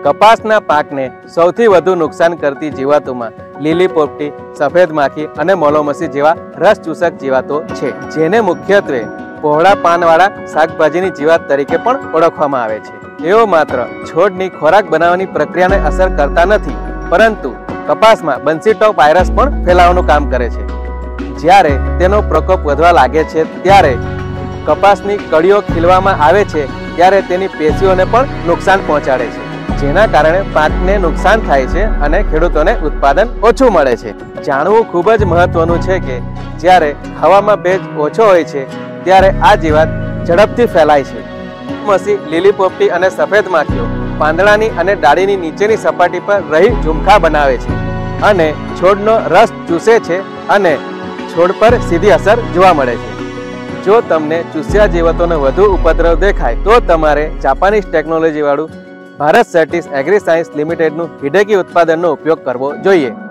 કપાસના પાકને સૌથી વધુ નુકસાન કરતી જીવાતોમાં લીલી પોપટી, સફેદ માખી અને મોલોમસી જેવા રસ ચૂસક જીવાતો છે, જેને મુખ્યત્વે પહોળા પાનવાળા શાકભાજીની જીવાત તરીકે પણ ઓળખવામાં આવે છે। તેઓ માત્ર છોડની ખોરાક બનાવવાની પ્રક્રિયાને અસર કરતા નથી, પરંતુ કપાસમાં બંસી ટોપ વાયરસ પણ ફેલાવવાનું કામ કરે છે। જ્યારે તેનો પ્રકોપ વધવા લાગે છે ત્યારે કપાસની કળીઓ ખીલવામાં આવે છે ત્યારે તેની પેશીઓને પણ નુકસાન પહોંચાડે છે, જેના કારણે પાકને નુકસાન થાય છે અને ખેડૂતોને ઉત્પાદન ઓછું મળે છે। જાણવું ખૂબ જ મહત્વનું છે કે જ્યારે હવામાં ભેજ ઓછો હોય છે ત્યારે આ જીવાત ઝડપથી ફેલાય છે। મસી, લીલી પોપટી અને સફેદ માખીઓ પાંદડાની અને ડાળીની નીચેની સપાટી પર રહી ઝુમખા બનાવે છે અને છોડનો રસ ચૂસે છે અને છોડ પર સીધી અસર જોવા મળે છે। જો તમને ચૂસ્યા જીવાતોનો વધુ ઉપદ્રવ દેખાય તો તમારે જાપાનીઝ ટેકનોલોજી વાળું ભારત સેટિસ એગ્રી સાયન્સ લિમિટેડનું હિડેકી ઉત્પાદનનો ઉપયોગ કરવો જોઈએ।